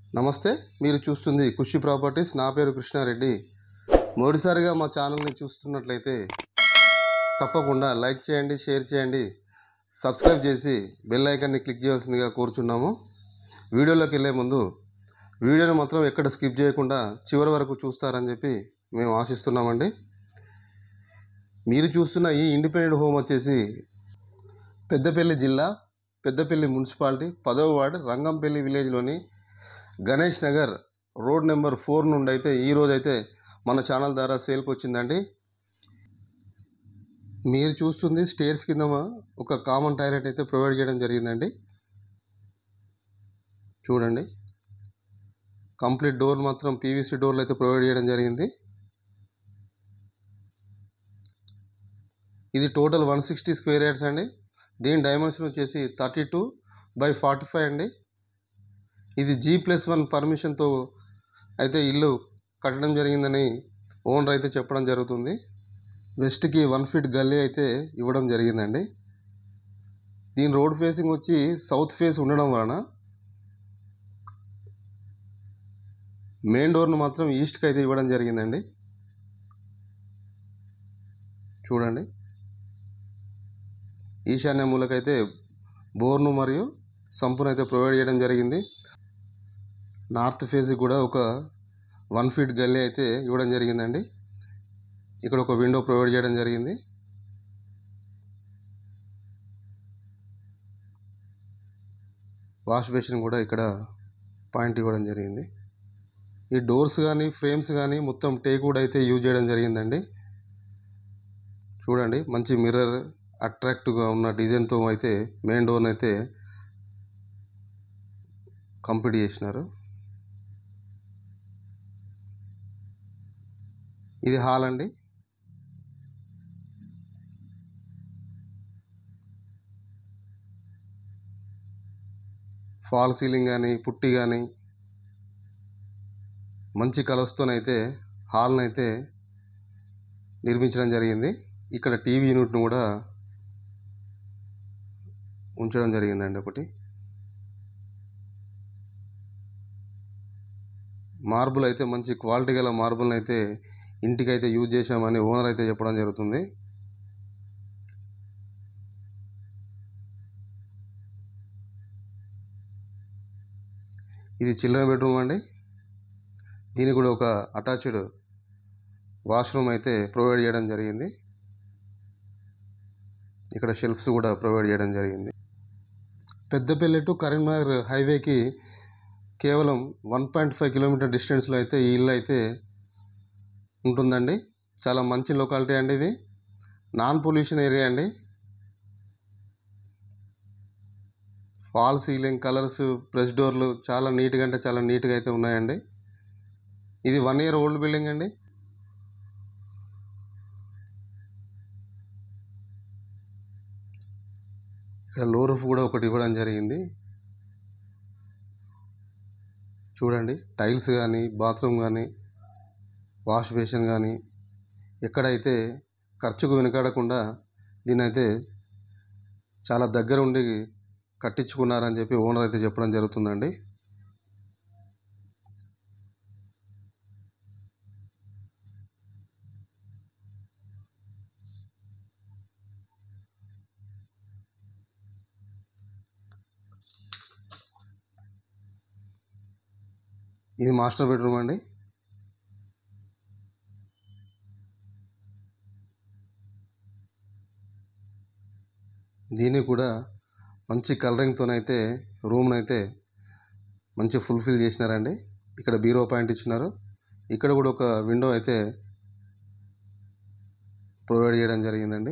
నమస్తే, మీరు చూస్తుంది ఖుషి ప్రాపర్టీస్. నా పేరు కృష్ణారెడ్డి. మొదటిసారిగా మా ఛానల్ని చూస్తున్నట్లయితే తప్పకుండా లైక్ చేయండి, షేర్ చేయండి, సబ్స్క్రైబ్ చేసి బెల్ ఐకాన్ని క్లిక్ చేయాల్సిందిగా కోరుచున్నాము. వీడియోలోకి వెళ్ళే ముందు వీడియోని మాత్రం ఎక్కడ స్కిప్ చేయకుండా చివరి వరకు చూస్తారని చెప్పి మేము ఆశిస్తున్నామండి. మీరు చూస్తున్న ఈ ఇండిపెండెంట్ హోమ్ వచ్చేసి పెద్దపల్లి జిల్లా, పెద్దపల్లి మున్సిపాలిటీ 10వ వార్డు రంగంపల్లి విలేజ్లోని గణేష్ నగర్ రోడ్ నెంబర్ 4 నుండి అయితే ఈరోజు అయితే మన ఛానల్ ద్వారా సేల్కి వచ్చిందండి. మీరు చూస్తుంది స్టేర్స్ కింద ఒక కామన్ టాయిలెట్ అయితే ప్రొవైడ్ చేయడం జరిగిందండి. చూడండి, కంప్లీట్ డోర్ మాత్రం పీవీసీ డోర్లు అయితే ప్రొవైడ్ చేయడం జరిగింది. ఇది టోటల్ 160 స్క్వేర్ యార్డ్స్ అండి. దీని డైమెన్షన్ వచ్చేసి 32/45 అండి. ఇది G+1 పర్మిషన్తో అయితే ఇల్లు కట్టడం జరిగిందని ఓనర్ అయితే చెప్పడం జరుగుతుంది. వెస్ట్కి 1 ఫీట్ గల్లీ అయితే ఇవ్వడం జరిగిందండి. దీని రోడ్ ఫేసింగ్ వచ్చి సౌత్ ఫేస్ ఉండడం వలన మెయిన్ డోర్ను మాత్రం ఈస్ట్కి అయితే ఇవ్వడం జరిగిందండి. చూడండి, ఈశాన్య మూలకైతే బోర్ను మరియు సంపును అయితే ప్రొవైడ్ చేయడం జరిగింది. నార్త్ ఫేస్కి కూడా ఒక 1 ఫీట్ గల్లీ అయితే ఇవ్వడం జరిగిందండి. ఇక్కడ ఒక విండో ప్రొవైడ్ చేయడం జరిగింది. వాష్ బేసిన్ కూడా ఇక్కడ పాయింట్ ఇవ్వడం జరిగింది. ఈ డోర్స్ కానీ ఫ్రేమ్స్ కానీ మొత్తం టేక్వుడ్ అయితే యూజ్ చేయడం జరిగిందండి. చూడండి, మంచి మిర్రర్ అట్రాక్టివ్గా ఉన్న డిజైన్తో అయితే మెయిన్ డోర్ని అయితే కంప్లీట్ చేసినారు. ఇది హాల్ అండి. ఫాల్ సీలింగ్ కానీ పుట్టి కానీ మంచి కలర్స్తోనైతే హాల్ని అయితే నిర్మించడం జరిగింది. ఇక్కడ టీవీ యూనిట్ను కూడా ఉంచడం జరిగిందండి. ఒకటి మార్బుల్ అయితే మంచి క్వాలిటీ గల మార్బుల్ని అయితే ఇంటికైతే యూజ్ చేశామని ఓనర్ అయితే చెప్పడం జరుగుతుంది. ఇది చిల్డ్రన్ బెడ్రూమ్ అండి. దీనికి కూడా ఒక అటాచ్డ్ వాష్రూమ్ అయితే ప్రొవైడ్ చేయడం జరిగింది. ఇక్కడ షెల్ఫ్స్ కూడా ప్రొవైడ్ చేయడం జరిగింది. పెద్దపల్లి టు కరీంనగర్ హైవేకి కేవలం 1.5 కిలోమీటర్ డిస్టెన్స్లో అయితే ఈ ఇల్లు అయితే ఉంటుందండి. చాలా మంచి లొకాలిటీ అండి. ఇది నాన్ పొల్యూషన్ ఏరియా అండి. ఫాల్ సీలింగ్, కలర్స్, ప్రెస్ డోర్లు చాలా నీట్గా అంటే చాలా నీట్గా అయితే ఉన్నాయండి. ఇది 1 ఇయర్ ఓల్డ్ బిల్డింగ్ అండి. ఇక్కడ లో రూఫ్ కూడా ఒకటి ఇవ్వడం జరిగింది. చూడండి, టైల్స్ కానీ, బాత్రూమ్ కానీ, వాష్ బేసిన్ కానీ ఎక్కడైతే ఖర్చుకు వెనకాడకుండా దీనైతే చాలా దగ్గర ఉండి కట్టించుకున్నారని చెప్పి ఓనర్ అయితే చెప్పడం జరుగుతుందండి. ఇది మాస్టర్ బెడ్రూమ్ అండి. దీన్ని కూడా మంచి కలరింగ్తోనైతే రూమ్ని అయితే మంచి ఫుల్ఫిల్ చేసినారండి. ఇక్కడ బీరో పాయింట్ ఇచ్చినారు. ఇక్కడ కూడా ఒక విండో అయితే ప్రొవైడ్ చేయడం జరిగిందండి.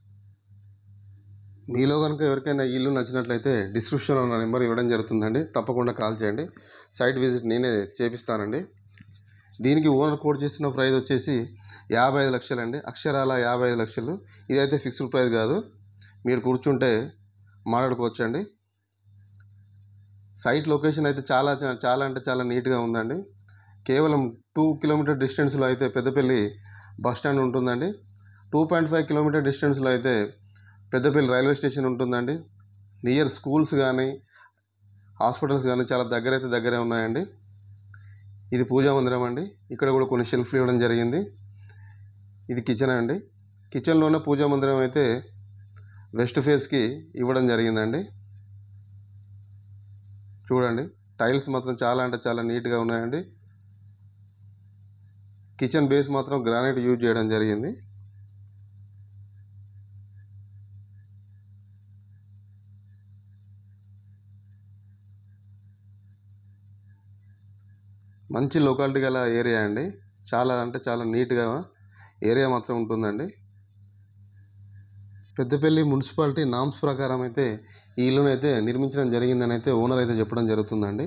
మీలో కనుక ఎవరికైనా ఇల్లు నచ్చినట్లయితే డిస్క్రిప్షన్లో నా నెంబర్ ఇవ్వడం జరుగుతుందండి. తప్పకుండా కాల్ చేయండి. సైట్ విజిట్ నేనే చేపిస్తానండి. దీనికి ఓనర్ కోట్ చేసిన ప్రైస్ వచ్చేసి 55 లక్షలు అండి. అక్షరాల 55 లక్షలు. ఇదైతే ఫిక్స్డ్ ప్రైస్ కాదు, మీరు కూర్చుంటే మాట్లాడుకోవచ్చండి. సైట్ లొకేషన్ అయితే చాలా చాలా అంటే చాలా నీట్గా ఉందండి. కేవలం 2 కిలోమీటర్ డిస్టెన్స్లో అయితే పెద్దపల్లి బస్ స్టాండ్ ఉంటుందండి. 2.5 కిలోమీటర్ డిస్టెన్స్లో అయితే పెద్దపల్లి రైల్వే స్టేషన్ ఉంటుందండి. నియర్ స్కూల్స్ కానీ హాస్పిటల్స్ కానీ చాలా దగ్గరే ఉన్నాయండి. ఇది పూజా మందిరం అండి. ఇక్కడ కూడా కొన్ని షెల్ఫ్లు ఇవ్వడం జరిగింది. ఇది కిచెన్ అండి. కిచెన్లోనే పూజా మందిరం అయితే వెస్ట్ ఫేస్కి ఇవ్వడం జరిగిందండి. చూడండి, టైల్స్ మాత్రం చాలా అంటే చాలా నీట్గా ఉన్నాయండి. కిచెన్ బేస్ మాత్రం గ్రానైట్ యూజ్ చేయడం జరిగింది. మంచి లొకాలిటీ గల ఏరియా అండి. చాలా అంటే చాలా నీట్గా ఏరియా మాత్రం ఉంటుందండి. పెద్దపల్లి మున్సిపాలిటీ నామ్స్ ప్రకారం అయితే ఈ ఇల్లును అయితే నిర్మించడం జరిగిందని అయితే ఓనర్ అయితే చెప్పడం జరుగుతుందండి.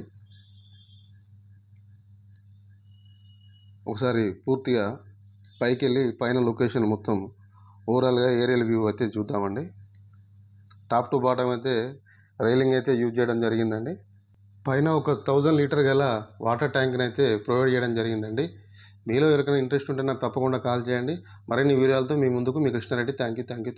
ఒకసారి పూర్తిగా పైకి వెళ్ళి పైన లొకేషన్ మొత్తం ఓవరాల్గా ఏరియల్ వ్యూ అయితే చూద్దామండి. టాప్ టు బాటమ్ అయితే రైలింగ్ అయితే యూజ్ చేయడం జరిగిందండి. పైన ఒక 1000 లీటర్ గల వాటర్ ట్యాంక్ని అయితే ప్రొవైడ్ చేయడం జరిగిందండి. మీలో ఎవరికైనా ఇంట్రెస్ట్ ఉంటే నాకు తప్పకుండా కాల్ చేయండి. మరిన్ని వివరాలతో మీ ముందుకు మీ కృష్ణారెడ్డి. Thank you.